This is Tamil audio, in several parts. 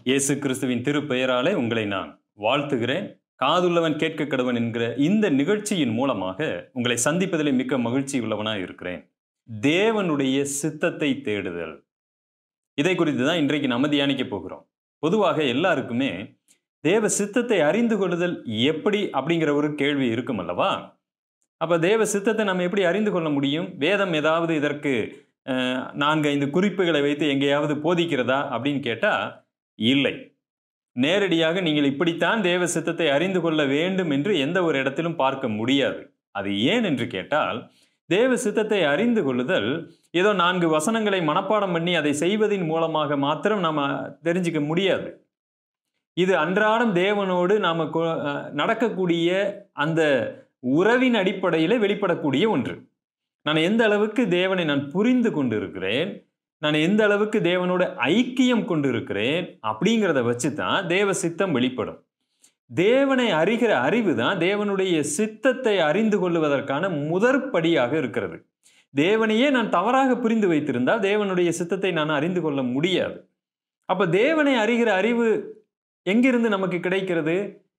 இயேசு கிறிஸ்துவின் திருப்பெயராலே உங்களை நான் வாழ்த்துகிறேன். காதுள்ளவன் கேட்க கடவன் என்கிற இந்த நிகழ்ச்சியின் மூலமாக உங்களை சந்திப்பதிலே மிக்க மகிழ்ச்சி உள்ளவனாய் இருக்கிறேன். தேவனுடைய சித்தத்தை தேடுதல், இதை குறித்து தான் இன்றைக்கு நம்ம தியானிக்க போகிறோம். பொதுவாக எல்லாருக்குமே தேவ சித்தத்தை அறிந்து கொள்ளுதல் எப்படி அப்படிங்கிற ஒரு கேள்வி இருக்கும் அல்லவா? அப்ப தேவ சித்தத்தை நம்ம எப்படி அறிந்து கொள்ள முடியும்? வேதம் ஏதாவது இதற்கு 4-5 குறிப்புகளை வைத்து எங்கேயாவது போதிக்கிறதா அப்படின்னு கேட்டா இல்லை. நேரடியாக நீங்கள் இப்படித்தான் தேவ சித்தத்தை அறிந்து கொள்ள வேண்டும் என்று எந்த ஒரு இடத்திலும் பார்க்க முடியாது. அது ஏன் என்று கேட்டால், தேவ சித்தத்தை அறிந்து கொள்ளுதல் ஏதோ 4 வசனங்களை மனப்பாடம் பண்ணி அதை செய்வதின் மூலமாக மாத்திரம் நாம தெரிஞ்சுக்க முடியாது. இது அன்றாடம் தேவனோடு நாம நடக்கக்கூடிய அந்த உறவின் அடிப்படையிலே வெளிப்படக்கூடிய ஒன்று. நான் எந்த அளவுக்கு தேவனை நான் புரிந்து கொண்டு இருக்கிறேன், நான் எந்த அளவுக்கு தேவனோட ஐக்கியம் கொண்டு இருக்கிறேன் அப்படிங்கிறத வச்சு தான் தேவ சித்தம் வெளிப்படும். தேவனை அறிகிற அறிவு தான் தேவனுடைய சித்தத்தை அறிந்து கொள்வதற்கான முதற்படியாக இருக்கிறது. தேவனையே நான் தவறாக புரிந்து வைத்திருந்தால் தேவனுடைய சித்தத்தை நான் அறிந்து கொள்ள முடியாது. அப்ப தேவனை அறிகிற அறிவு எங்கிருந்து நமக்கு கிடைக்கிறது?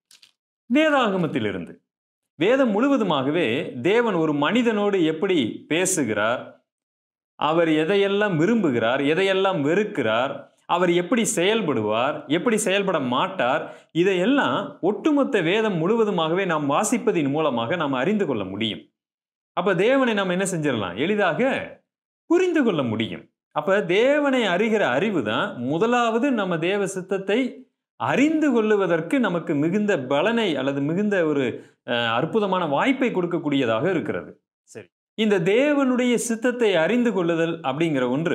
வேதாகமத்திலிருந்து. வேதம் முழுவதுமாகவே தேவன் ஒரு மனிதனோடு எப்படி பேசுகிறார், அவர் எதையெல்லாம் விரும்புகிறார், எதையெல்லாம் வெறுக்கிறார், அவர் எப்படி செயல்படுவார், எப்படி செயல்பட மாட்டார், இதையெல்லாம் ஒட்டுமொத்த வேதம் முழுவதுமாகவே நாம் வாசிப்பதின் மூலமாக நாம் அறிந்து கொள்ள முடியும். அப்ப தேவனை நாம் என்ன செஞ்சிடலாம்? எளிதாக புரிந்து கொள்ள முடியும். அப்ப தேவனை அறிகிற அறிவு தான் முதலாவது நம்ம தேவ சித்தத்தை அறிந்து கொள்ளுவதற்கு நமக்கு மிகுந்த பலனை அல்லது மிகுந்த ஒரு அற்புதமான வாய்ப்பை கொடுக்கக்கூடியதாக இருக்கிறது. சரி, இந்த தேவனுடைய சித்தத்தை அறிந்து கொள்ளுதல் அப்படிங்கிற ஒன்று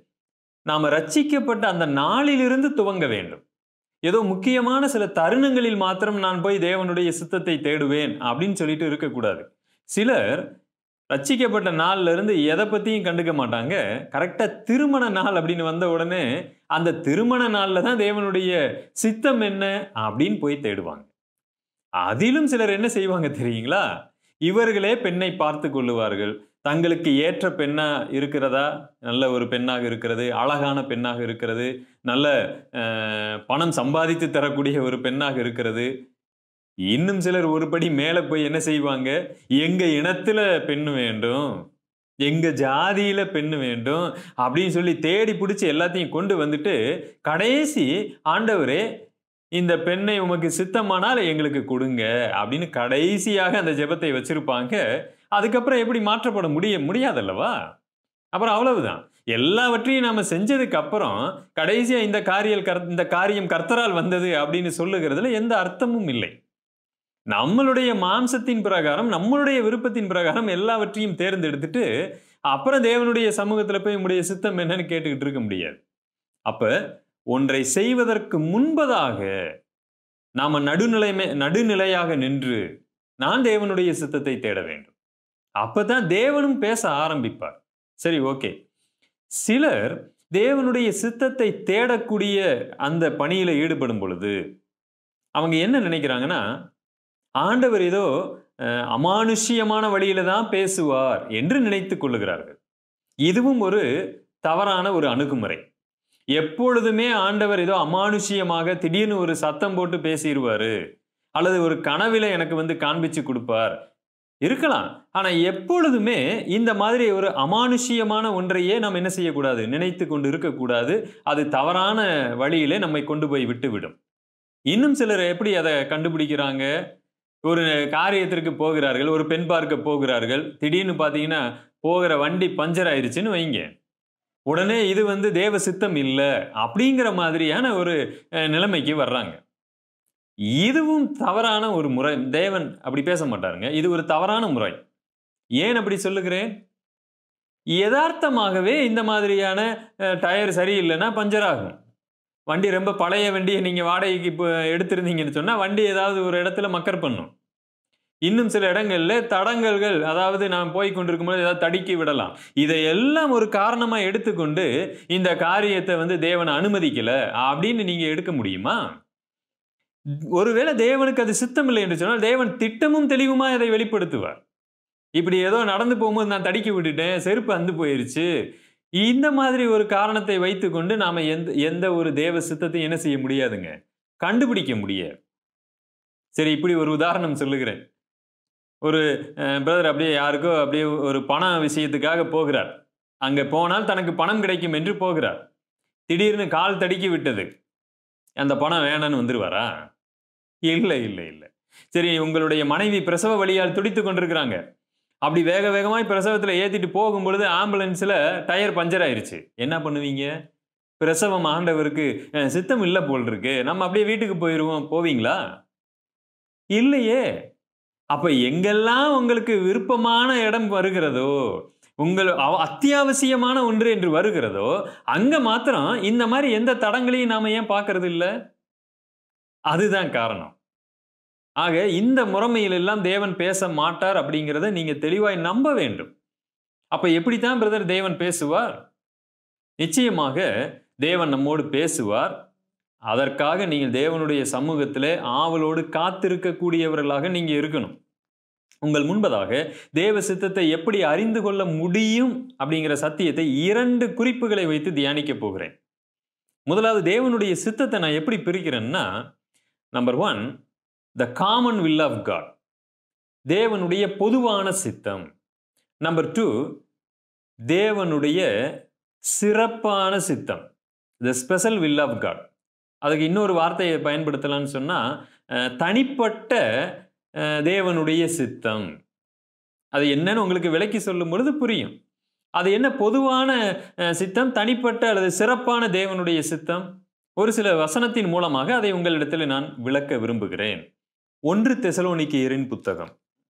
நாம ரட்சிக்கப்பட்ட அந்த நாளிலிருந்து துவங்க வேண்டும். ஏதோ முக்கியமான சில தருணங்களில் மாத்திரம் நான் போய் தேவனுடைய சித்தத்தை தேடுவேன் அப்படின்னு சொல்லிட்டு இருக்கக்கூடாது. சிலர் ரட்சிக்கப்பட்ட நாள்ல இருந்து எதை பத்தியும் கண்டுக்க மாட்டாங்க. கரெக்டா திருமண நாள் அப்படின்னு வந்த உடனே அந்த திருமண நாள்ல தான் தேவனுடைய சித்தம் என்ன அப்படின்னு போய் தேடுவாங்க. அதிலும் சிலர் என்ன செய்வாங்க தெரியுங்களா? இவர்களே பெண்ணை பார்த்து கொள்ளுவார்கள். தங்களுக்கு ஏற்ற பெண்ணா இருக்கிறதா, நல்ல ஒரு பெண்ணாக இருக்கிறது, அழகான பெண்ணாக இருக்கிறது, நல்ல பணம் சம்பாதித்து தரக்கூடிய ஒரு பெண்ணாக இருக்கிறது. இன்னும் சிலர் ஒருபடி மேல போய் என்ன செய்வாங்க? எங்க இனத்துல பெண்ணு வேண்டும், எங்க ஜாதியில பெண்ணு வேண்டும் அப்படின்னு சொல்லி தேடி பிடிச்சி எல்லாத்தையும் கொண்டு வந்துட்டு கடைசி, ஆண்டவரே இந்த பெண்ணை உமக்கு சித்தமானால் எங்களுக்கு கொடுங்க அப்படின்னு கடைசியாக அந்த ஜெபத்தை வச்சிருப்பாங்க. அதுக்கப்புறம் எப்படி மாற்றப்பட முடியாதல்லவா? அப்புறம் அவ்வளவுதான். எல்லாவற்றையும் நாம செஞ்சதுக்கு அப்புறம் கடைசியா இந்த காரியம் கர்த்தரால் வந்தது அப்படின்னு சொல்லுகிறதுல எந்த அர்த்தமும் இல்லை. நம்மளுடைய மாம்சத்தின் பிரகாரம், நம்மளுடைய விருப்பத்தின் பிரகாரம் எல்லாவற்றையும் தேர்ந்தெடுத்துட்டு அப்புறம் தேவனுடைய சமூகத்துல போய் உங்களுடைய சித்தம் என்னன்னு கேட்டுக்கிட்டு இருக்க முடியாது. அப்ப ஒன்றை செய்வதற்கு முன்பதாக நாம நடுநிலையாக நின்று நான் தேவனுடைய சித்தத்தை தேட வேண்டும். அப்பதான் தேவனும் பேச ஆரம்பிப்பார். சரி, ஓகே. சிலர் தேவனுடைய சித்தத்தை தேடக்கூடிய அந்த பணியில ஈடுபடும் பொழுது அவங்க என்ன நினைக்கிறாங்கன்னா, ஆண்டவர் ஏதோ அமானுஷ்யமான வழியில தான் பேசுவார் என்று நினைத்துக் கொள்ளுகிறார்கள். இதுவும் ஒரு தவறான ஒரு அணுகுமுறை. எப்பொழுதுமே ஆண்டவர் ஏதோ அமானுஷ்யமாக திடீர்னு ஒரு சத்தம் போட்டு பேசிடுவாரு, அல்லது ஒரு கனவில எனக்கு காண்பிச்சு கொடுப்பார் இருக்கலாம். ஆனா எப்பொழுதுமே இந்த மாதிரி ஒரு அமானுஷ்யமான ஒன்றையே நாம் என்ன செய்யக்கூடாது? நினைத்து கொண்டு இருக்கக்கூடாது. அது தவறான வழியிலே நம்மை கொண்டு போய் விட்டுவிடும். இன்னும் சிலர் எப்படி அதை கண்டுபிடிக்கிறாங்க? ஒரு காரியத்திற்கு போகிறார்கள், ஒரு பெண் பார்க்க போகிறார்கள். திடீர்னு பார்த்தீங்கன்னா போகிற வண்டி பஞ்சர் ஆயிடுச்சுன்னு வைங்க, உடனே இது தேவ சித்தம் இல்லை அப்படிங்கிற மாதிரியான ஒரு நிலைமைக்கு வர்றாங்க. இதுவும் தவறான ஒரு முறை. தேவன் அப்படி பேச மாட்டாருங்க. இது ஒரு தவறான முறை. ஏன் அப்படி சொல்லுகிறேன்? யதார்த்தமாகவே இந்த மாதிரியான டயர் சரியில்லைன்னா பஞ்சர் ஆகும். வண்டி ரொம்ப பழைய வண்டியை நீங்க வாடகைக்கு இப்போ எடுத்திருந்தீங்கன்னு சொன்னா வண்டி ஏதாவது ஒரு இடத்துல மக்கர் பண்ணும். இன்னும் சில இடங்கள்ல தடங்கல்கள், அதாவது நான் போய் கொண்டிருக்கும்போது ஏதாவது தடுக்கி விடலாம். இதையெல்லாம் ஒரு காரணமா எடுத்துக்கொண்டு இந்த காரியத்தை தேவன் அனுமதிக்கல அப்படின்னு நீங்க எடுக்க முடியுமா? ஒருவேளை தேவனுக்கு அது சித்தம் இல்லை என்று சொன்னால் தேவன் திட்டமும் தெளிவுமா இதை வெளிப்படுத்துவார். இப்படி ஏதோ நடந்து போகும்போது நான் தடுக்கி விட்டுட்டேன், செருப்பு அந்து போயிருச்சு, இந்த மாதிரி ஒரு காரணத்தை வைத்துக்கொண்டு நாம எந்த எந்த ஒரு தேவ சித்தத்தையும் என்ன செய்ய முடியாதுங்க, கண்டுபிடிக்க முடியாது. சரி, இப்படி ஒரு உதாரணம் சொல்லுகிறேன். ஒரு பிரதர் அப்படியே யாருக்கோ அப்படியே ஒரு பண விஷயத்துக்காக போகிறார். அங்க போனால் தனக்கு பணம் கிடைக்கும் என்று போகிறார். திடீர்னு கால் தடுக்கி விட்டது. அந்த பணம் வேணான்னு வந்துருவாரா? இல்ல, இல்ல, இல்ல. சரி, உங்களுடைய மனைவி பிரசவ வலியால் துடித்துக் கொண்டிருக்கிறாங்க. அப்படி வேக வேகமாய் பிரசவத்துல ஏத்திட்டு போகும்பொழுது ஆம்புலன்ஸ்ல டயர் பஞ்சர் ஆயிருச்சு. என்ன பண்ணுவீங்க? பிரசவம் ஆண்டவருக்கு சித்தம் இல்ல போல் இருக்கு, நம்ம அப்படியே வீட்டுக்கு போயிருவோம், போவீங்களா? இல்லையே. அப்ப எங்கெல்லாம் உங்களுக்கு விருப்பமான இடம் வருகிறதோ, உங்கள் அத்தியாவசியமான ஒன்று என்று வருகிறதோ, அங்க மாத்திரம் இந்த மாதிரி எந்த தடங்களையும் நாம ஏன் பார்க்கிறது இல்ல? அதுதான் காரணம். ஆக இந்த முறைமையில் எல்லாம் தேவன் பேச மாட்டார் அப்படிங்கிறத நீங்க தெளிவாய் நம்ப வேண்டும். அப்ப எப்படித்தான் பிரதர் தேவன் பேசுவார்? நிச்சயமாக தேவன் நம்மோடு பேசுவார். அதற்காக நீங்கள் தேவனுடைய சமூகத்திலே ஆவலோடு காத்திருக்கக்கூடியவர்களாக நீங்க இருக்கணும். உங்கள் முன்பதாக தேவ சித்தத்தை எப்படி அறிந்து கொள்ள முடியும் அப்படிங்கிற சத்தியத்தை 2 குறிப்புகளை வைத்து தியானிக்க போகிறேன். முதலாவது, தேவனுடைய சித்தத்தை நான் எப்படி பிரிக்கிறேன்னா, number 1, the common will of God, தேவனுடைய பொதுவான சித்தம். நம்பர் 2, தேவனுடைய சிறப்பான சித்தம், the special will of God. அதுக்கு இன்னொரு வார்த்தையை பயன்படுத்தலாம்னு சொன்னா, தனிப்பட்ட தேவனுடைய சித்தம். அது என்னன்னு உங்களுக்கு விளக்கி சொல்லும் பொழுது புரியும். அது என்ன பொதுவான சித்தம், தனிப்பட்ட அல்லது சிறப்பான தேவனுடைய சித்தம்? ஒரு சில வசனத்தின் மூலமாக அதை உங்களிடத்தில் நான் விளக்க விரும்புகிறேன். 1 தெசலோனிக்கேயரின் புத்தகம்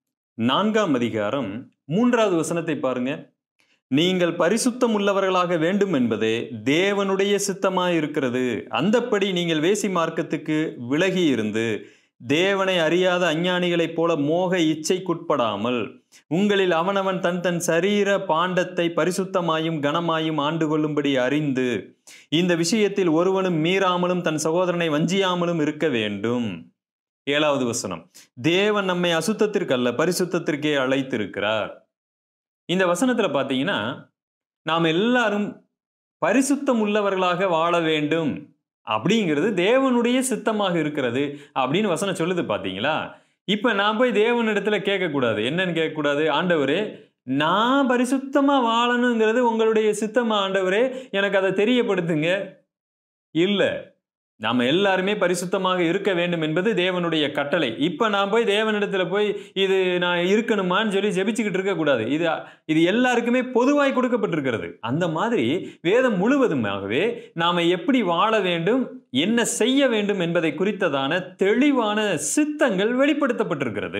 4ஆம் அதிகாரம் 3வது வசனத்தை பாருங்க. நீங்கள் பரிசுத்தம் உள்ளவர்களாக வேண்டும் என்பதே தேவனுடைய சித்தமாயிருக்கிறது. அந்தப்படி நீங்கள் வேசி மார்க்கத்துக்கு விலகி இருந்து தேவனை அறியாத அஞ்ஞானிகளைப் போல மோக இச்சைக்குட்படாமல் உங்களில் அவனவன் தன் தன் சரீர பாண்டத்தை பரிசுத்தமாயும் கனமாயும் ஆண்டு கொள்ளும்படி அறிந்து இந்த விஷயத்தில் ஒருவனும் மீறாமலும் தன் சகோதரனை வஞ்சியாமலும் இருக்க வேண்டும். 7வது வசனம், தேவன் நம்மை அசுத்தத்திற்கு அல்ல பரிசுத்தத்திற்கே அழைத்திருக்கிறார். இந்த வசனத்துல பாத்தீங்கன்னா, நாம் எல்லாரும் பரிசுத்தம் உள்ளவர்களாக வாழ வேண்டும் அப்படிங்கிறது தேவனுடைய சித்தமாக இருக்கிறது அப்படின்னு வசனம் சொல்லுது. பாத்தீங்களா? இப்ப நான் போய் தேவனிடத்துல கேட்கக்கூடாது. என்னன்னு கேட்கக்கூடாது? ஆண்டவரே, நான் பரிசுத்தமா வாழணுங்கிறது உங்களுடைய சித்தமா ஆண்டவரே, எனக்கு அதை தெரியப்படுத்துங்க. இல்ல, நாம எல்லாருமே பரிசுத்தமாக இருக்க வேண்டும் என்பது தேவனுடைய கட்டளை. இப்ப நான் போய் தேவனிடத்துல போய் இது நான் இருக்கணுமான்னு சொல்லி ஜெபிச்சுக்கிட்டு இருக்க கூடாது. இது எல்லாருக்குமே பொதுவாய் கொடுக்கப்பட்டிருக்கிறது. அந்த மாதிரி வேதம் முழுவதுமாகவே நாம எப்படி வாழ வேண்டும், என்ன செய்ய வேண்டும் என்பதை குறித்ததான தெளிவான சித்தங்கள் வெளிப்படுத்தப்பட்டிருக்கிறது.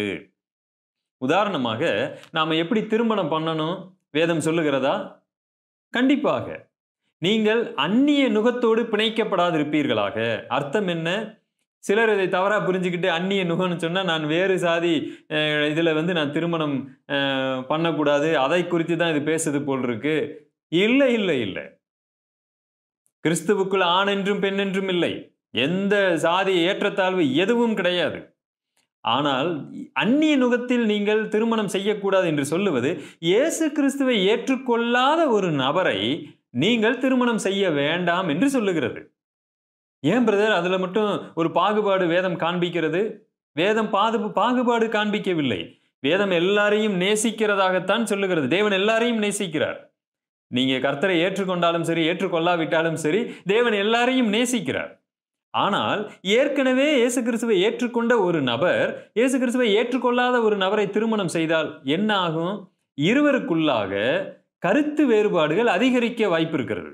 உதாரணமாக, நாம எப்படி திருமணம் பண்ணணும் வேதம் சொல்லுகிறதா? கண்டிப்பாக. நீங்கள் அந்நிய நுகத்தோடு பிணைக்கப்படாதிருப்பீர்களாக. அர்த்தம் என்ன? சிலர் இதை தவறா புரிஞ்சுக்கிட்டு அந்நிய நுகம்னு சொன்னா நான் வேறு சாதி இதுல நான் திருமணம் பண்ணக்கூடாது, அதை குறித்து தான் இது பேசுது போல் இருக்கு. இல்லை, இல்லை, இல்லை. கிறிஸ்துவுக்குள் ஆண் என்றும் பெண் என்றும் இல்லை. எந்த சாதி ஏற்றத்தாழ்வு எதுவும் கிடையாது. ஆனால் அந்நிய நுகத்தில் நீங்கள் திருமணம் செய்யக்கூடாது என்று சொல்லுவது, இயேசு கிறிஸ்துவை ஏற்றுக்கொள்ளாத ஒரு நபரை நீங்கள் திருமணம் செய்ய வேண்டாம் என்று சொல்லுகிறது. ஏன் பிரதர் அதுல மட்டும் ஒரு பாகுபாடு வேதம் காண்பிக்கிறது? வேதம் பாகுபாடு காண்பிக்கவில்லை. வேதம் எல்லாரையும் நேசிக்கிறதாகத்தான் சொல்லுகிறது. தேவன் எல்லாரையும் நேசிக்கிறார். நீங்க கர்த்தரை ஏற்றுக்கொண்டாலும் சரி, ஏற்றுக்கொள்ளாவிட்டாலும் சரி, தேவன் எல்லாரையும் நேசிக்கிறார். ஆனால் ஏற்கனவே இயேசு கிறிஸ்துவை ஏற்றுக்கொண்ட ஒரு நபர் இயேசு கிறிஸ்துவை ஏற்றுக்கொள்ளாத ஒரு நபரை திருமணம் செய்தால் என்ன ஆகும்? இருவருக்குள்ளாக கருத்து வேறுபாடுகள் அதிகரிக்க வாய்ப்பு இருக்கிறது.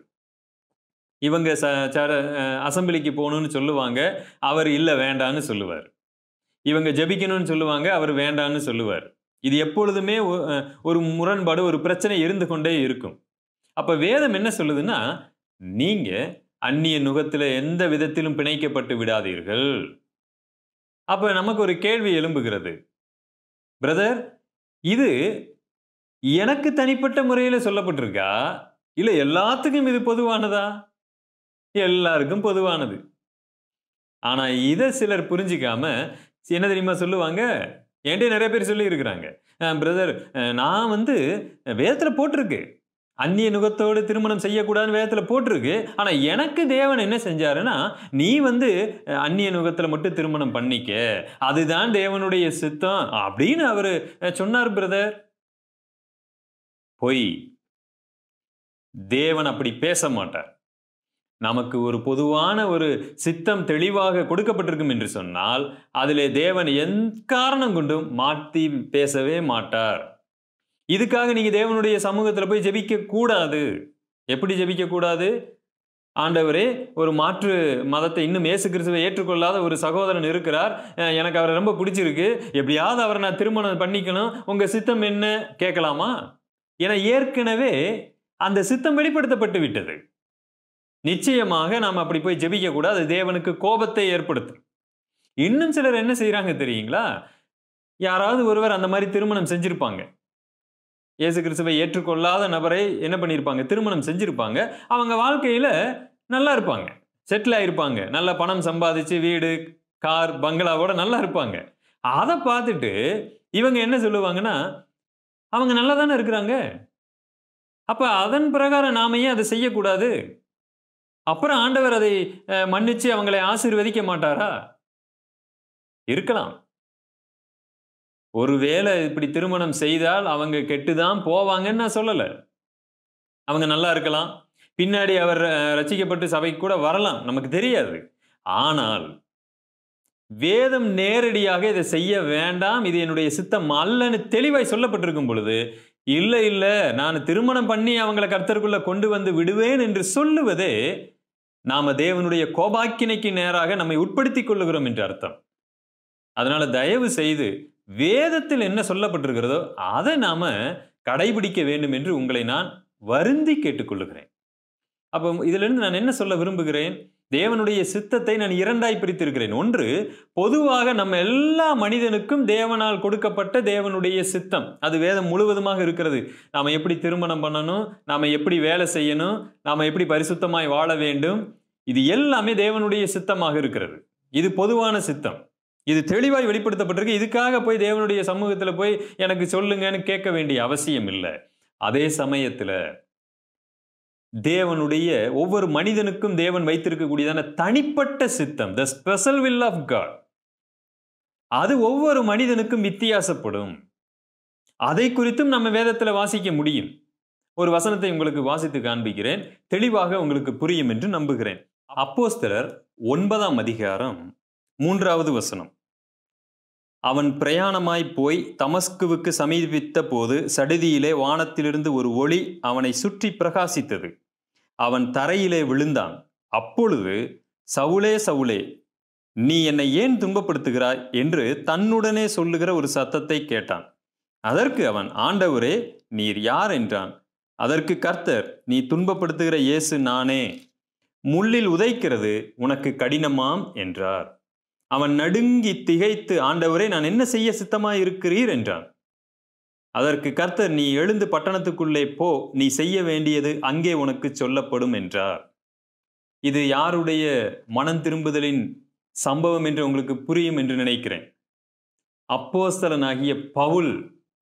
இவங்க அசம்பிளிக்கு போகணும்னு சொல்லுவாங்க, அவர் இல்ல வேண்டான்னு சொல்லுவார். இவங்க ஜெபிக்கணும்னு சொல்லுவாங்க, அவர் வேண்டான்னு சொல்லுவார். இது எப்பொழுதுமே ஒரு முரண்பாடு, ஒரு பிரச்சனை இருந்து கொண்டே இருக்கும். அப்ப வேதம் என்ன சொல்லுதுன்னா, நீங்க அந்நிய நுகத்துல எந்த விதத்திலும் பிணைக்கப்பட்டு விடாதீர்கள். அப்ப நமக்கு ஒரு கேள்வி எழும்புகிறது, பிரதர், இது எனக்கு தனிப்பட்ட முறையில சொல்லப்பட்டிருக்கா, இல்ல எல்லாத்துக்கும் இது பொதுவானதா? எல்லாருக்கும் பொதுவானது. ஆனா இதை சிலர் புரிஞ்சிக்காம என்ன தெரியுமா சொல்லுவாங்க? என்கிட்ட நிறைய பேர் சொல்லி இருக்கிறாங்க, பிரதர், நான் வேதத்துல போட்டிருக்கு, அந்நிய நுகத்தோடு திருமணம் செய்யக்கூடாதுன்னு வேதத்துல போட்டிருக்கு. ஆனா எனக்கு தேவன் என்ன செஞ்சாருன்னா, நீ அந்நிய நுகத்துல மட்டும் திருமணம் பண்ணிக்க, அதுதான் தேவனுடைய சித்தம் அப்படின்னு அவரு சொன்னார் பிரதர். பொய். தேவன் அப்படி பேச மாட்டார். நமக்கு ஒரு பொதுவான ஒரு சித்தம் தெளிவாக கொடுக்கப்பட்டிருக்கும் என்று சொன்னால், அதிலே தேவன் எக்காரணம் கொண்டும் மாற்றி பேசவே மாட்டார். இதுக்காக நீங்க தேவனுடைய சமூகத்தில் போய் ஜெபிக்க கூடாது. எப்படி ஜெபிக்க கூடாது? ஆண்டவரே, ஒரு மாற்று மதத்தை இன்னும் இயேசு கிறிஸ்துவை ஏற்றுக்கொள்ளாத ஒரு சகோதரன் இருக்கிறார், எனக்கு அவரை ரொம்ப பிடிச்சிருக்கு, எப்படியாவது அவரை நான் திருமணம் பண்ணிக்கணும், உங்க சித்தம் என்ன கேட்கலாமா? ஏன்னா ஏற்கனவே அந்த சித்தம் வெளிப்படுத்தப்பட்டு விட்டது. நிச்சயமாக நாம் அப்படி போய் ஜெபிக்க கூடாது. அது தேவனுக்கு கோபத்தை ஏற்படுத்தும். இன்னும் சிலர் என்ன செய்யறாங்க தெரியுங்களா? யாராவது ஒருவர் அந்த மாதிரி திருமணம் செஞ்சிருப்பாங்க. இயேசு கிறிஸ்துவை ஏற்றுக்கொள்ளாத நபரை என்ன பண்ணியிருப்பாங்க? திருமணம் செஞ்சிருப்பாங்க. அவங்க வாழ்க்கையில நல்லா இருப்பாங்க, செட்டில் ஆயிருப்பாங்க, நல்ல பணம் சம்பாதிச்சு வீடு, கார், பங்களாவோட நல்லா இருப்பாங்க. அதை பார்த்துட்டு இவங்க என்ன சொல்லுவாங்கன்னா, அவங்க நல்லா தானே இருக்கிறாங்க, அப்ப அதன் பிரகாரம் நாம ஏன் அதை செய்யக்கூடாது? அப்புறம் ஆண்டவர் அதை மன்னிச்சு அவங்களை ஆசீர்வதிக்க மாட்டாரா? இருக்கலாம். ஒருவேளை இப்படி திருமணம் செய்தால் அவங்க கெட்டுதான் போவாங்கன்னு நான் சொல்லல. அவங்க நல்லா இருக்கலாம், பின்னாடி அவர் ரட்சிக்கப்பட்டு சபைக்கு கூட வரலாம், நமக்கு தெரியாது. ஆனால் வேதம் நேரடியாக இதை செய்ய வேண்டாம், இது என்னுடைய சித்தம் அல்லன்னு தெளிவாய் சொல்லப்பட்டிருக்கும் பொழுது, இல்ல இல்ல நான் திருமணம் பண்ணி அவங்களை கர்த்தருக்குள்ள கொண்டு வந்து விடுவேன் என்று சொல்லுவதே நாம தேவனுடைய கோபாக்கினைக்கு நேராக நம்மை உட்படுத்திக் கொள்ளுகிறோம் என்று அர்த்தம். அதனால தயவு செய்து வேதத்தில் என்ன சொல்லப்பட்டிருக்கிறதோ அதை நாம கடைபிடிக்க வேண்டும் என்று உங்களை நான் வருந்தி கேட்டுக்கொள்ளுகிறேன். அப்போ இதுல இருந்து நான் என்ன சொல்ல விரும்புகிறேன்? தேவனுடைய சித்தத்தை நான் இரண்டாய் பிரித்திருக்கிறேன். ஒன்று, பொதுவாக நம்ம எல்லா மனிதனுக்கும் தேவனால் கொடுக்கப்பட்ட தேவனுடைய சித்தம், அது வேதம் முழுவதுமாக இருக்கிறது. நாம எப்படி திருமணம் பண்ணணும், நாம எப்படி வேலை செய்யணும், நாம எப்படி பரிசுத்தமாய் வாழ வேண்டும், இது எல்லாமே தேவனுடைய சித்தமாக இருக்கிறது. இது பொதுவான சித்தம், இது தெளிவாய் வெளிப்படுத்தப்பட்டிருக்கு. இதுக்காக போய் தேவனுடைய சமூகத்தில் போய் எனக்கு சொல்லுங்கன்னு கேட்க வேண்டிய அவசியம் இல்லை. அதே சமயத்தில் தேவனுடைய ஒவ்வொரு மனிதனுக்கும் தேவன் வைத்திருக்கக்கூடியதான தனிப்பட்ட சித்தம், the special will of God, அது ஒவ்வொரு மனிதனுக்கும் வித்தியாசப்படும். அதை குறித்தும் நம்ம வேதத்தில் வாசிக்க முடியும். ஒரு வசனத்தை உங்களுக்கு வாசித்து காண்பிக்கிறேன், தெளிவாக உங்களுக்கு புரியும் என்று நம்புகிறேன். அப்போஸ்தலர் 9ஆம் அதிகாரம் 3வது வசனம். அவன் பிரயாணமாய் போய் தமஸ்குவுக்கு சமீபித்த போது சடிதியிலே வானத்திலிருந்து ஒரு ஒளி அவனை சுற்றி பிரகாசித்தது. அவன் தரையிலே விழுந்தான். அப்பொழுது, சவுலே சவுலே, நீ என்னை ஏன் துன்பப்படுத்துகிறாய் என்று தன்னுடனே சொல்லுகிற ஒரு சத்தத்தை கேட்டான். அதற்கு அவன், ஆண்டவரே, நீர் யார் என்றான். அதற்கு கர்த்தர், நீ துன்பப்படுத்துகிற இயேசு நானே. முள்ளில் உதைக்கிறது உனக்கு கடினமாம் என்றார். அவன் நடுங்கி திகைத்து, ஆண்டவரே, நான் என்ன செய்ய சித்தமாய் இருக்கிறீர் என்றான். அதற்கு கர்த்தர், நீ எழுந்து பட்டணத்துக்குள்ளே போ, நீ செய்ய வேண்டியது அங்கே உனக்கு சொல்லப்படும் என்றார். இது யாருடைய மனம் திரும்புதலின் சம்பவம் என்று உங்களுக்கு புரியும் என்று நினைக்கிறேன். அப்போஸ்தலனாகிய பவுல்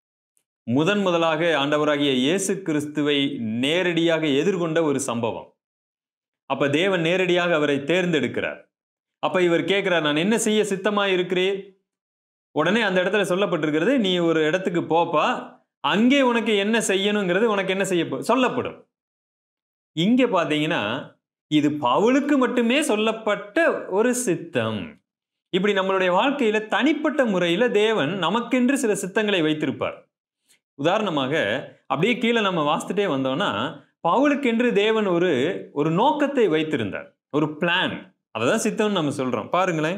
முதலாக ஆண்டவராகிய இயேசு கிறிஸ்துவை நேரடியாக எதிர்கொண்ட ஒரு சம்பவம். அப்ப தேவன் நேரடியாக அவரை தேர்ந்தெடுக்கிறார். அப்ப இவர் கேட்கிறார், நான் என்ன செய்ய சித்தமாய் இருக்கிறேன்? உடனே அந்த இடத்துல சொல்லப்பட்டிருக்கிறது, நீ ஒரு இடத்துக்கு போப்பா, அங்கே உனக்கு என்ன செய்யணுங்கிறது உனக்கு என்ன செய்ய சொல்லப்படும். இங்க பாத்தீங்கன்னா இது பவுலுக்கு மட்டுமே சொல்லப்பட்ட ஒரு சித்தம். இப்படி நம்மளுடைய வாழ்க்கையில தனிப்பட்ட முறையில தேவன் நமக்கென்று சில சித்தங்களை வைத்திருப்பார். உதாரணமாக அப்படியே கீழே நம்ம வாசித்துட்டே வந்தோம்னா, பவுலுக்கென்று தேவன் ஒரு நோக்கத்தை வைத்திருந்தார், ஒரு பிளான். அததான் சித்தம் நம்ம சொல்றோம். பாருங்களேன்,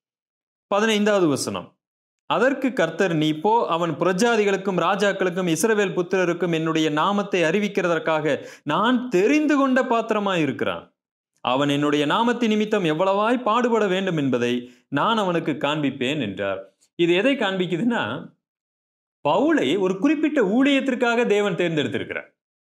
15வது வசனம். அதற்கு கர்த்தர், நீ போ, அவன் புரஜாதிகளுக்கும் ராஜாக்களுக்கும் இஸ்ரவேல் புத்திரருக்கும் என்னுடைய நாமத்தை அறிவிக்கிறதற்காக நான் தெரிந்து கொண்ட பாத்திரமாய் இருக்கிறான். அவன் என்னுடைய நாமத்தின் நிமித்தம் எவ்வளவாய் பாடுபட வேண்டும் என்பதை நான் அவனுக்கு காண்பிப்பேன் என்றார். இது எதை காண்பிக்குதுன்னா, பவுலை ஒரு குறிப்பிட்ட ஊழியத்திற்காக தேவன் தேர்ந்தெடுத்திருக்கிறார்.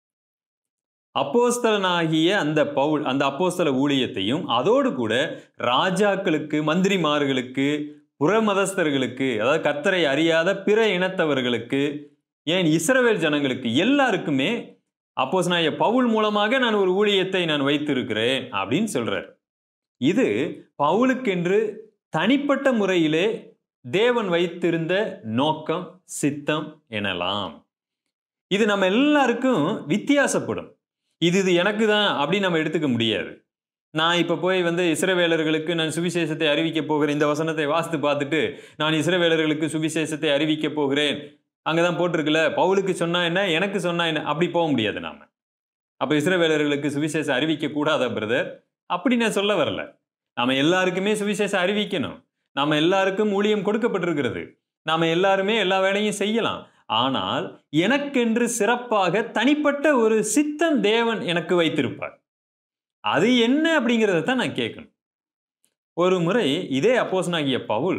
அப்போஸ்தலனாகிய அந்த பவுல் அந்த அப்போஸ்தல ஊழியத்தையும் அதோடு கூட ராஜாக்களுக்கு, மந்திரிமார்களுக்கு, புறமதஸ்தர்களுக்கு, அதாவது கர்த்தரை அறியாத பிற இனத்தவர்களுக்கு, ஏன் இஸ்ரவேல் ஜனங்களுக்கு எல்லாருக்குமே அப்போஸ்தலனாகிய பவுல் மூலமாக நான் ஒரு ஊழியத்தை நான் வைத்திருக்கிறேன் அப்படின்னு சொல்றார். இது பவுலுக்கென்று தனிப்பட்ட முறையிலே தேவன் வைத்திருந்த நோக்கம், சித்தம் எனலாம். இது நம்ம எல்லாருக்கும் வித்தியாசப்படும். இது எனக்கு தான் அப்படின்னு நம்ம எடுத்துக்க முடியாது. நான் இப்போ போய் இஸ்ரவேலர்களுக்கு நான் சுவிசேஷத்தை அறிவிக்க போகிறேன், இந்த வசனத்தை வாசித்து பார்த்துட்டு நான் இஸ்ரவேலர்களுக்கு சுவிசேஷத்தை அறிவிக்க போகிறேன், அங்கதான் போட்டிருக்குல்ல பவுலுக்கு சொன்னா என்ன எனக்கு சொன்னா என்ன, அப்படி போக முடியாது. நாம அப்ப இஸ்ரவேலர்களுக்கு சுவிசேஷம் அறிவிக்க கூடாதா பிரதர்? அப்படி நான் சொல்ல வரல. நாம எல்லாருக்குமே சுவிசேஷம் அறிவிக்கணும். நாம எல்லாருக்கும் ஊழியம் கொடுக்கப்பட்டிருக்கிறது. நாம எல்லாருமே எல்லா வேலையும் செய்யலாம். ஆனால் எனக்கென்று சிறப்பாக தனிப்பட்ட ஒரு சித்தம் தேவன் எனக்கு வைத்திருப்பார். அது என்ன அப்படிங்கிறத தான் நான் கேட்கணும். ஒரு முறை இதே அப்போஸ்தலனாகிய பவுல்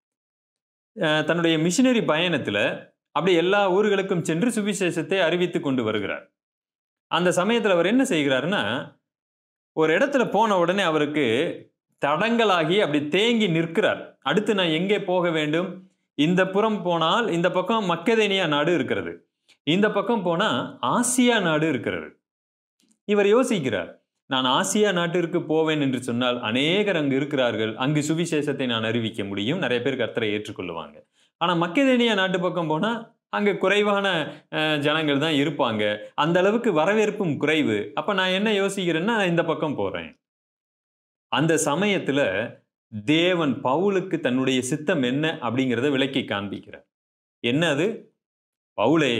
தன்னுடைய மிஷனரி பயணத்துல அப்படி எல்லா ஊர்களுக்கும் சென்று சுவிசேஷத்தை அறிவித்து கொண்டு வருகிறார். அந்த சமயத்தில் அவர் என்ன செய்கிறாருன்னா, ஒரு இடத்துல போன உடனே அவருக்கு தடங்களாகி அப்படி தேங்கி நிற்கிறார். அடுத்து நான் எங்கே போக வேண்டும்? இந்த புறம் போனால் இந்த பக்கம் மக்கெதேனியா நாடு இருக்கிறது, இந்த பக்கம் போனா ஆசியா நாடு இருக்கிறது. இவர் யோசிக்கிறார், நான் ஆசியா நாட்டிற்கு போவேன் என்று சொன்னால் அநேகர் அங்கு இருக்கிறார்கள், அங்கு சுவிசேஷத்தை நான் அறிவிக்க முடியும், நிறைய பேர் கர்த்தரை ஏற்றுக்கொள்ளுவாங்க. ஆனா மக்கெதேனியா நாட்டு பக்கம் போனா அங்க குறைவான ஜனங்கள் தான் இருப்பாங்க, அந்த அளவுக்கு வரவேற்பும் குறைவு. அப்ப நான் என்ன யோசிக்கிறேன்னா, இந்த பக்கம் போறேன். அந்த சமயத்துல தேவன் பவுலுக்கு தன்னுடைய சித்தம் என்ன அப்படிங்கிறத விளக்கி காண்பிக்கிறார். என்ன அது? பவுலே,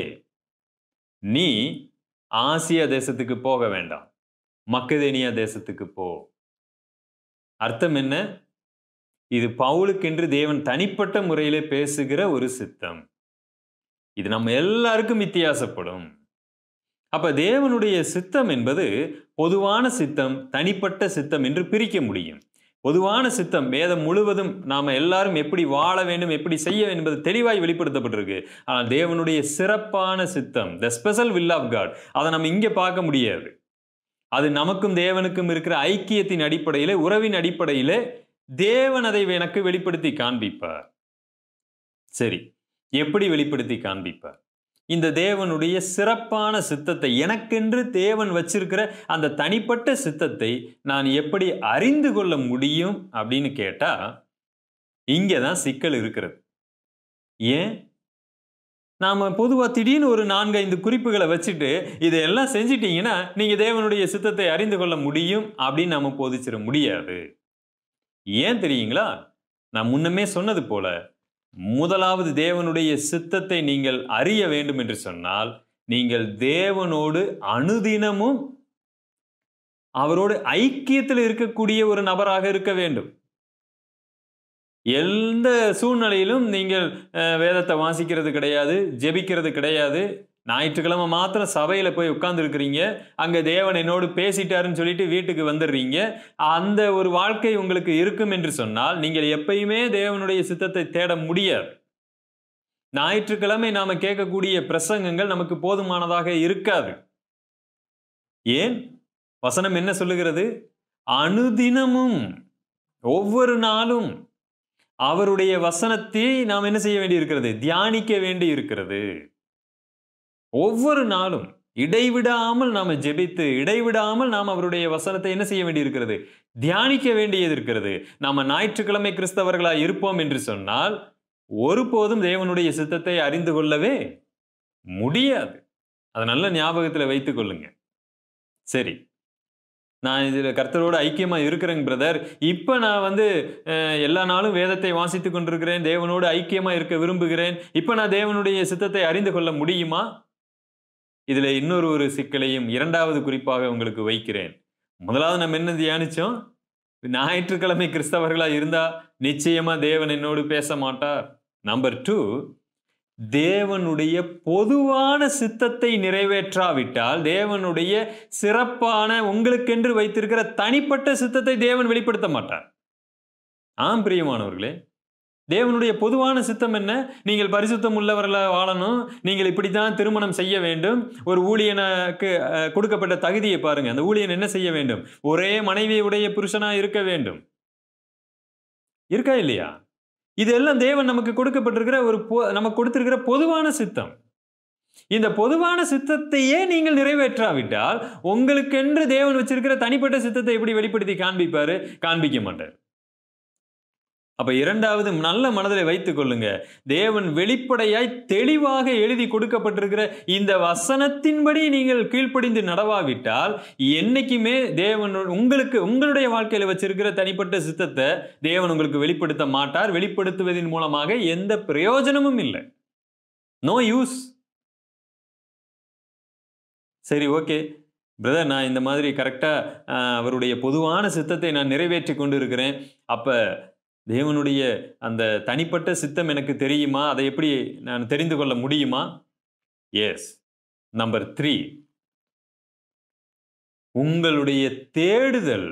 நீ ஆசியா தேசத்துக்கு போக வேண்டாம், மக்கெதேனியா தேசத்துக்கு போ. அர்த்தம் என்ன? இது பவுலுக்கென்று தேவன் தனிப்பட்ட முறையிலே பேசுகிற ஒரு சித்தம். இது நம்ம எல்லாருக்கும் வித்தியாசப்படும். அப்ப தேவனுடைய சித்தம் என்பது பொதுவான சித்தம், தனிப்பட்ட சித்தம் என்று பிரிக்க முடியும். பொதுவான சித்தம் வேதம் முழுவதும் நாம எல்லாரும் எப்படி வாழ வேண்டும், எப்படி செய்ய வேண்டும் என்பது தெளிவாய் வெளிப்படுத்தப்பட்டிருக்கு. ஆனால் தேவனுடைய சிறப்பான சித்தம், the special will of God, அதை நம்ம இங்க பார்க்க முடியாது. அது நமக்கும் தேவனுக்கும் இருக்கிற ஐக்கியத்தின் அடிப்படையிலே, உறவின் அடிப்படையிலே தேவன் அதை எனக்கு வெளிப்படுத்தி காண்பிப்பார். சரி, எப்படி வெளிப்படுத்தி காண்பிப்பார்? இந்த தேவனுடைய சிறப்பான சித்தத்தை, எனக்கென்று தேவன் வச்சிருக்கிற அந்த தனிப்பட்ட சித்தத்தை நான் எப்படி அறிந்து கொள்ள முடியும் அப்படின்னு கேட்டா, இங்கதான் சிக்கல் இருக்கிறது. ஏன்? நாம பொதுவா திடீர்னு ஒரு 4-5 குறிப்புகளை வச்சுட்டு இதையெல்லாம் செஞ்சிட்டீங்கன்னா நீங்க தேவனுடைய சித்தத்தை அறிந்து கொள்ள முடியும் அப்படின்னு நாம போதிச்சிட முடியாது. ஏன் தெரியுங்களா? நான் முன்னமே சொன்னது போல, முதலாவது தேவனுடைய சித்தத்தை நீங்கள் அறிய வேண்டும் என்று சொன்னால், நீங்கள் தேவனோடு அனுதினமும் அவரோடு ஐக்கியத்தில் இருக்கக்கூடிய ஒரு நபராக இருக்க வேண்டும். எந்த சூழ்நிலையிலும் நீங்கள் வேதத்தை வாசிக்கிறது கிடையாது, ஜெபிக்கிறது கிடையாது, ஞாயிற்றுக்கிழமை மாத்திரம் சபையில போய் உட்கார்ந்து இருக்கிறீங்க, அங்க தேவன் என்னோடு பேசிட்டாருன்னு சொல்லிட்டு வீட்டுக்கு வந்துடுறீங்க. அந்த ஒரு வாழ்க்கை உங்களுக்கு இருக்கும் என்று சொன்னால் நீங்கள் எப்பயுமே தேவனுடைய சித்தத்தை தேட முடியாது. ஞாயிற்றுக்கிழமை நாம கேட்கக்கூடிய பிரசங்கங்கள் நமக்கு போதுமானதாக இருக்காது. ஏன்? வசனம் என்ன சொல்லுகிறது? அனுதினமும், ஒவ்வொரு நாளும் அவருடைய வசனத்தை நாம் என்ன செய்ய வேண்டி இருக்கிறது? தியானிக்க வேண்டி இருக்கிறது. ஒவ்வொரு நாளும் இடைவிடாமல் நாம ஜெபித்து, இடைவிடாமல் நாம் அவருடைய வசனத்தை என்ன செய்ய வேண்டி இருக்கிறது? தியானிக்க வேண்டியது இருக்கிறது. நாம ஞாயிற்றுக்கிழமை கிறிஸ்தவர்களாய் இருப்போம் என்று சொன்னால் ஒருபோதும் தேவனுடைய சித்தத்தை அறிந்து கொள்ளவே முடியாது. அதை நல்ல ஞாபகத்தில் வைத்துக் கொள்ளுங்க. சரி, நான் இதில் கர்த்தரோடு ஐக்கியமாக இருக்கிறேங்க பிரதர், இப்போ நான் எல்லா நாளும் வேதத்தை வாசித்து கொண்டிருக்கிறேன், தேவனோடு ஐக்கியமாக இருக்க விரும்புகிறேன், இப்போ நான் தேவனுடைய சித்தத்தை அறிந்து கொள்ள முடியுமா? இதில் இன்னொரு சிக்கலையும் இரண்டாவது குறிப்பாக உங்களுக்கு வைக்கிறேன். முதலாவது நம்ம என்ன தியானிச்சோம்? ஞாயிற்றுக்கிழமை கிறிஸ்தவர்களாக இருந்தா நிச்சயமா தேவன் என்னோடு பேச மாட்டார். நம்பர் 2, தேவனுடைய பொதுவான சித்தத்தை நிறைவேற்றாவிட்டால், தேவனுடைய சிறப்பான உங்களுக்கென்று வைத்திருக்கிற தனிப்பட்ட சித்தத்தை தேவன் வெளிப்படுத்த மாட்டார். ஆம் பிரியமானவர்களே, தேவனுடைய பொதுவான சித்தம் என்ன? நீங்கள் பரிசுத்தம் உள்ளவர்களாக வாழணும், நீங்கள் இப்படித்தான் திருமணம் செய்ய வேண்டும். ஒரு ஊழியனுக்கு கொடுக்கப்பட்ட தகுதியை பாருங்க. அந்த ஊழியன் என்ன செய்ய வேண்டும்? ஒரே மனைவியுடைய புருஷனா இருக்க வேண்டும். இருக்கா இல்லையா? இதெல்லாம் தேவன் நமக்கு கொடுக்கப்பட்டிருக்கிற நமக்கு கொடுத்திருக்கிற பொதுவான சித்தம். இந்த பொதுவான சித்தத்தையே நீங்கள் நிறைவேற்றாவிட்டால் உங்களுக்கென்று தேவன் வச்சிருக்கிற தனிப்பட்ட சித்தத்தை எப்படி வெளிப்படுத்தி காண்பிப்பாரு? காண்பிக்க மாட்டார். அப்ப இரண்டாவது நல்ல மனதில் வைத்துக் கொள்ளுங்க, தேவன் வெளிப்படையாய் தெளிவாக எழுதி கொடுக்கப்பட்டிருக்கிற இந்த வசனத்தின்படி நீங்கள் கீழ்ப்படிந்து நடவாவிட்டால் என்னைக்குமே தேவன் உங்களுக்கு உங்களுடைய வாழ்க்கையில வச்சிருக்கிற தனிப்பட்ட சித்தத்தை தேவன் உங்களுக்கு வெளிப்படுத்த மாட்டார். வெளிப்படுத்துவதன் மூலமாக எந்த பிரயோஜனமும் இல்லை. No use. சரி, ஓகே பிரதர், நான் இந்த மாதிரி கரெக்டா அவருடைய பொதுவான சித்தத்தை நான் நிறைவேற்றி கொண்டு இருக்கிறேன். அப்ப தேவனுடைய அந்த தனிப்பட்ட சித்தம் எனக்கு தெரியுமா? அதை எப்படி நான் தெரிந்து கொள்ள முடியுமா? எஸ். நம்பர் 3, உங்களுடைய தேடுதல்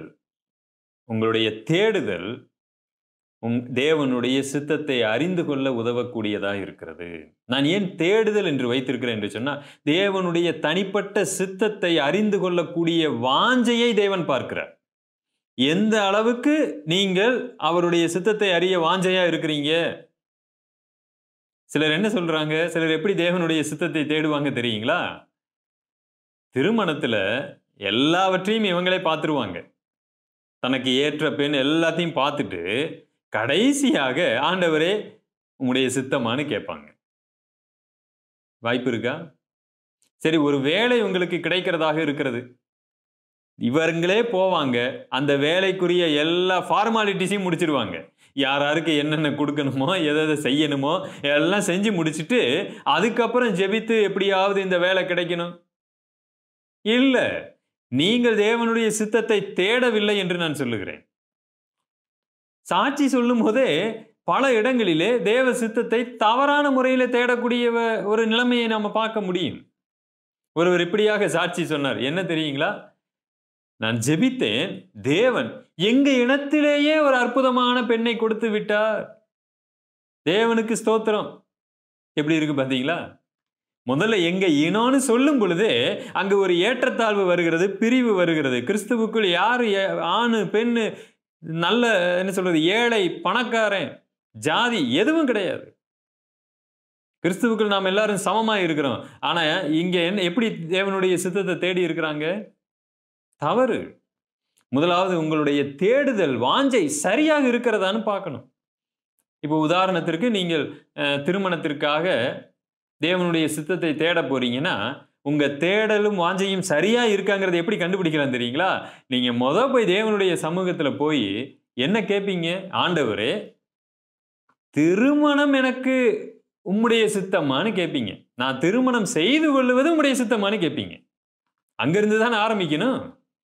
தேவனுடைய சித்தத்தை அறிந்து கொள்ள உதவக்கூடியதாக இருக்கிறது. நான் ஏன் தேடுதல் என்று வைத்திருக்கிறேன் என்று சொன்னால், தேவனுடைய தனிப்பட்ட சித்தத்தை அறிந்து கொள்ளக்கூடிய வாஞ்சையை தேவன் பார்க்கிறார். எந்த அளவுக்கு நீங்கள் அவருடைய சித்தத்தை அறிய வாஞ்சையா இருக்கிறீங்க. சிலர் என்ன சொல்றாங்க, சிலர் எப்படி தேவனுடைய சித்தத்தை தேடுவாங்க தெரியுங்களா? திருமணத்துல எல்லாவற்றையும் இவங்களே பார்த்துருவாங்க. தனக்கு ஏற்ற பெண் எல்லாத்தையும் பார்த்துட்டு கடைசியாக ஆண்டவரே உங்களுடைய சித்தமானு கேட்பாங்க. வாய்ப்பு இருக்கா? சரி, ஒரு வேலை உங்களுக்கு கிடைக்கிறதாக இருக்கிறது. இவங்களே போவாங்க, அந்த வேலைக்குரிய எல்லா ஃபார்மாலிட்டிஸையும் முடிச்சிருவாங்க. யாருக்கு என்னென்ன கொடுக்கணுமோ, எதை செய்யணுமோ எல்லாம் செஞ்சு முடிச்சுட்டு அதுக்கப்புறம் ஜெபித்து எப்படியாவது இந்த வேலை கிடைக்கணும். இல்ல, நீங்கள் தேவனுடைய சித்தத்தை தேடவில்லை என்று நான் சொல்லுகிறேன். சாட்சி சொல்லும் போதே பல இடங்களிலே தேவ சித்தத்தை தவறான முறையில் தேடக்கூடிய ஒரு நிலைமையை நாம பார்க்க முடியும். ஒருவர் இப்படியாக சாட்சி சொன்னார். என்ன தெரியுங்களா? நான் ஜெபித்தேன், தேவன் எங்க இனத்திலேயே ஒரு அற்புதமான பெண்ணை கொடுத்து விட்டார். தேவனுக்கு ஸ்தோத்திரம். எப்படி இருக்கு பாத்தீங்களா? முதல்ல எங்க இனம்னு சொல்லும் பொழுதே அங்க ஒரு ஏற்றத்தாழ்வு வருகிறது, பிரிவு வருகிறது. கிறிஸ்துவுக்குள் யாரு ஆணு பெண்ணு, நல்ல என்ன சொல்றது, ஏழை பணக்காரன், ஜாதி எதுவும் கிடையாது. கிறிஸ்துவுக்குள் நாம் எல்லாரும் சமமா இருக்கிறோம். ஆனா இங்க என்ன, எப்படி தேவனுடைய சித்தத்தை தேடி இருக்கிறாங்க? தவறு. முதலாவது உங்களுடைய தேடுதல் வாஞ்சை சரியாக இருக்கிறதான்னு பார்க்கணும். இப்போ உதாரணத்திற்கு நீங்கள் திருமணத்திற்காக தேவனுடைய சித்தத்தை தேட போறீங்கன்னா, உங்க தேடலும் வாஞ்சையும் சரியா இருக்காங்கிறத எப்படி கண்டுபிடிக்கலாம் தெரியுங்களா? நீங்க போய் தேவனுடைய சமூகத்துல போய் என்ன கேட்பீங்க? ஆண்டவரே, திருமணம் எனக்கு உம்முடைய சித்தமானு கேட்பீங்க. நான் திருமணம் செய்து கொள்வது உம்முடைய சித்தமானு கேட்பீங்க. அங்கிருந்து தான் ஆரம்பிக்கணும்.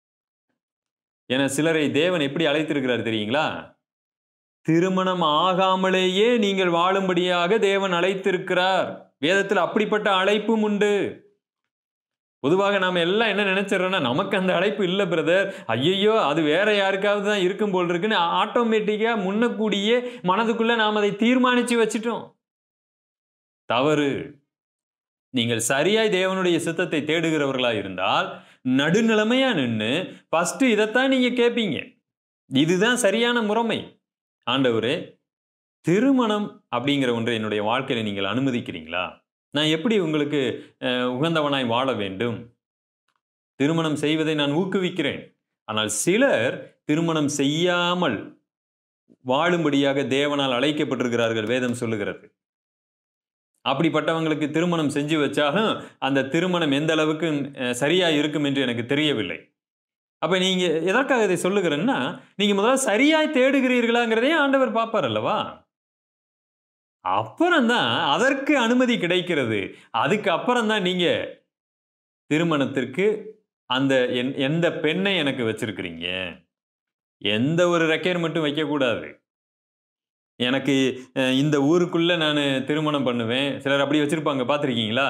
என சிலரை தேவன் எப்படி அழைத்திருக்கிறார் தெரியுங்களா? திருமணம் ஆகாமலேயே நீங்கள் வாழும்படியாக தேவன் அழைத்திருக்கிறார். வேதத்தில் அப்படிப்பட்ட அழைப்பும் உண்டு. பொதுவாக நாம எல்லாம் என்ன நினைச்சிடறோம்னா, நமக்கு அந்த அழைப்பு இல்லை பிரதர், ஐயோ அது வேற யாருக்காவது தான் இருக்கும் போல் இருக்குன்னு ஆட்டோமேட்டிக்கா முன்னக்கூடிய மனதுக்குள்ள நாம் அதை தீர்மானிச்சு வச்சிட்டோம். தவறு. நீங்கள் சரியாய் தேவனுடைய சித்தத்தை தேடுகிறவர்களா இருந்தால் நடுநிலைமையா நின்று ஃபர்ஸ்ட் இதைத்தான் நீங்க கேட்பீங்க. இதுதான் சரியான முறைமை. ஆண்டவரே, திருமணம் அப்படிங்கிற ஒன்றை என்னுடைய வாழ்க்கையில நீங்கள் அனுமதிக்கிறீங்களா? நான் எப்படி உங்களுக்கு உகந்தவனாய் வாழ வேண்டும்? திருமணம் செய்வதை நான் ஊக்குவிக்கிறேன். ஆனால் சிலர் திருமணம் செய்யாமல் வாழும்படியாக தேவனால் அழைக்கப்பட்டிருக்கிறார்கள், வேதம் சொல்லுகிறது. அப்படிப்பட்டவங்களுக்கு திருமணம் செஞ்சு வச்சாலும் அந்த திருமணம் எந்த அளவுக்கு சரியா இருக்கும் என்று எனக்கு தெரியவில்லை. அப்ப நீங்க எதற்காக இதை சொல்லுகிறேன்னா, நீங்க முதல்ல சரியாய் தேடுகிறீர்களாங்கிறதையும் ஆண்டவர் பார்ப்பார் அல்லவா? அப்புறம்தான் அதற்கு அனுமதி கிடைக்கிறது. அதுக்கு அப்புறம் தான் நீங்க திருமணத்திற்கு அந்த எந்த பெண்ணை எனக்கு வச்சிருக்கிறீங்க, எந்த ஒரு ரெக்யர்மெண்ட்டும் வைக்கக்கூடாது. எனக்கு இந்த ஊருக்குள்ள நான் திருமணம் பண்ணுவேன், சிலர் அப்படி வச்சிருப்பாங்க, பார்த்துருக்கீங்களா?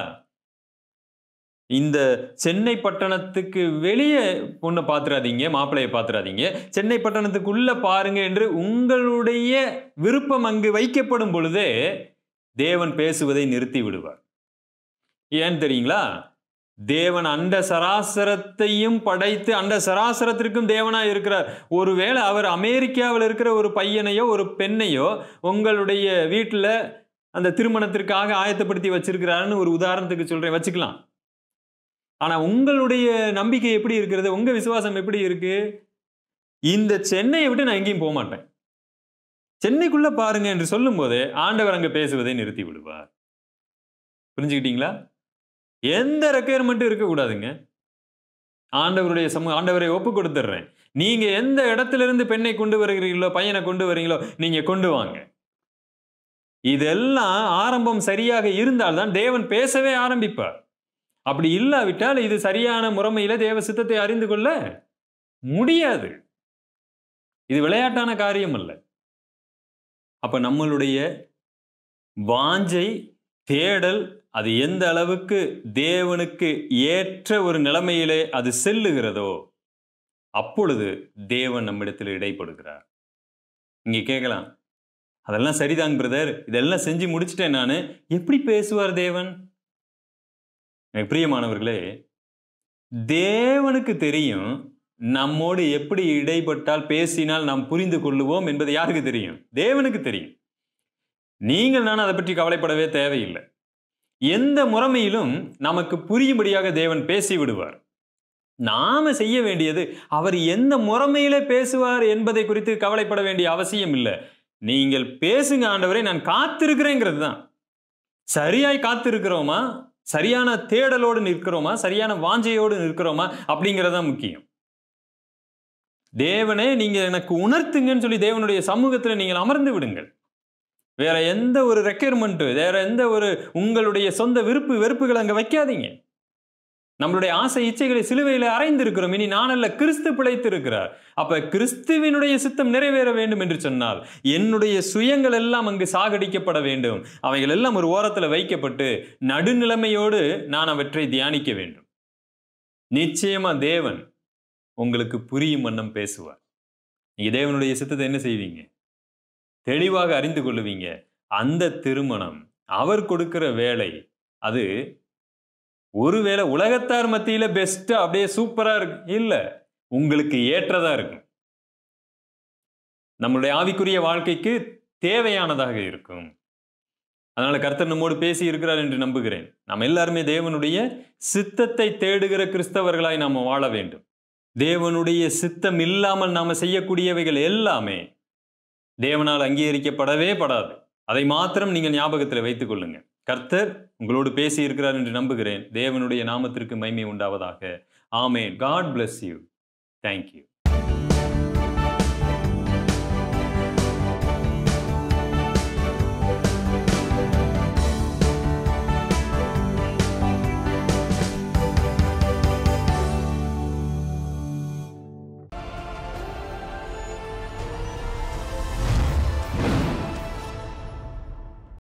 இந்த சென்னை பட்டணத்துக்கு வெளியே பொண்ணை பார்த்துறாதீங்க, மாப்பிள்ளையை பார்த்துறாதீங்க, சென்னை பட்டணத்துக்குள்ள பாருங்க என்று உங்களுடைய விருப்பம் அங்கு வைக்கப்படும் பொழுதே தேவன் பேசுவதை நிறுத்தி விடுவார். ஏன் தெரியுங்களா? தேவன் அண்ட சராசரத்தையும் படைத்து அண்ட சராசரத்திற்கும் தேவனாய் இருக்கிறார். ஒருவேளை அவர் அமெரிக்காவில் இருக்கிற ஒரு பையனையோ ஒரு பெண்ணையோ உங்களுடைய வீட்டில் அந்த திருமணத்திற்காக ஆயத்தப்படுத்தி வச்சிருக்கிறாருன்னு ஒரு உதாரணத்துக்கு சொல்றேன், வச்சுக்கலாம். ஆனா உங்களுடைய நம்பிக்கை எப்படி இருக்கிறது? உங்க விசுவாசம் எப்படி இருக்கு? இந்த சென்னையை விட்டு நான் எங்கேயும் போக மாட்டேன், சென்னைக்குள்ள பாருங்க என்று சொல்லும் போதே ஆண்டவர் அங்க பேசுவதை நிறுத்தி விடுவார். புரிஞ்சுக்கிட்டீங்களா? எந்த ரெக்குயர்மெண்ட்டும் இருக்கக்கூடாதுங்க. ஆண்டவருடைய ஆண்டவரை ஒப்பு கொடுத்துடுறேன், நீங்க எந்த இடத்திலிருந்து பெண்ணை கொண்டு வருகிறீங்களோ, பையனை கொண்டு வரீங்களோ, நீங்க கொண்டு வாங்க. இதெல்லாம் ஆரம்பம் சரியாக இருந்தால்தான் தேவன் பேசவே ஆரம்பிப்பார். அப்படி இல்லாவிட்டால் இது சரியான முறைமையில தேவ சித்தத்தை அறிந்து கொள்ள முடியாது. இது விளையாட்டான காரியம் அல்ல. அப்ப நம்மளுடைய வாஞ்சை, தேடல், அது எந்த அளவுக்கு தேவனுக்கு ஏற்ற ஒரு நிலைமையிலே அது செல்லுகிறதோ அப்பொழுது தேவன் நம்மிடத்தில் இடைப்படுகிறார். இங்க கேட்கலாம், அதெல்லாம் சரிதாங்க பிரதர், இதெல்லாம் செஞ்சு முடிச்சிட்டேன் நானு, எப்படி பேசுவார் தேவன்? எனக்கு பிரியமானவர்களே, தேவனுக்கு தெரியும் நம்மோடு எப்படி இடைப்பட்டால் பேசினால் நாம் புரிந்து கொள்ளுவோம் என்பது. யாருக்கு தெரியும்? தேவனுக்கு தெரியும். நீங்கள் நான் அதை பற்றி கவலைப்படவே தேவையில்லை. எந்த முறைமையிலும் நமக்கு புரியும்படியாக தேவன் பேசி விடுவார். நாம செய்ய வேண்டியது, அவர் எந்த முறைமையில பேசுவார் என்பதை குறித்து கவலைப்பட வேண்டிய அவசியம் இல்லை. நீங்கள் பேசுங்க ஆண்டவரே, நான் காத்திருக்கிறேங்கிறது தான். சரியாய் காத்திருக்கிறோமா, சரியான தேடலோடு நிற்கிறோமா, சரியான வாஞ்சையோடு நிற்கிறோமா அப்படிங்கிறது தான் முக்கியம். தேவனே நீங்க எனக்கு உணர்த்துங்கன்னு சொல்லி தேவனுடைய சமூகத்தில் நீங்கள் அமர்ந்து விடுங்கள். வேற எந்த ஒரு ரெக்யர்மெண்ட், வேற எந்த ஒரு உங்களுடைய சொந்த விருப்பு வெறுப்புகள் அங்க வைக்காதீங்க. நம்மளுடைய ஆசை இச்சைகளை சிலுவையில அறைந்திருக்கிறோம். இனி நான் அல்ல, கிறிஸ்து பிழைத்து இருக்கிறார். அப்ப கிறிஸ்துவினுடைய சித்தம் நிறைவேற வேண்டும் என்று சொன்னால் என்னுடைய சுயங்கள் எல்லாம் அங்கு சாகடிக்கப்பட வேண்டும். அவைகள் எல்லாம் ஒரு ஓரத்துல வைக்கப்பட்டு நடுநிலைமையோடு நான் அவற்றை தியானிக்க வேண்டும். நிச்சயமா தேவன் உங்களுக்கு புரியும் வண்ணம் பேசுவார். நீங்க தேவனுடைய சித்தத்தை என்ன செய்வீங்க? தெளிவாக அறிந்து கொள்ளுவீங்க. அந்த திருமணம், அவர் கொடுக்கிற வேலை, அது ஒருவேளை உலகத்தார் மத்தியில பெஸ்டா அப்படியே சூப்பரா இருக்கு இல்ல, உங்களுக்கு ஏற்றதா இருக்கும். நம்மளுடைய ஆவிக்குரிய வாழ்க்கைக்கு தேவையானதாக இருக்கும். அதனால கர்த்தர் நம்மோடு பேசி இருக்கிறார் என்று நம்புகிறேன். நாம் எல்லாருமே தேவனுடைய சித்தத்தை தேடுகிற கிறிஸ்தவர்களாய் நாம வாழ வேண்டும். தேவனுடைய சித்தம் இல்லாமல் நாம செய்யக்கூடியவைகள் எல்லாமே தேவனால் அங்கீகரிக்கப்படவே படாது. அதை மாத்திரம் நீங்க ஞாபகத்தில் வைத்துக் கொள்ளுங்க. கர்த்தர் உங்களோடு பேசி இருக்கிறார் என்று நம்புகிறேன். தேவனுடைய நாமத்திற்கு மகிமை உண்டாவதாக. ஆமென். God bless you. Thank you.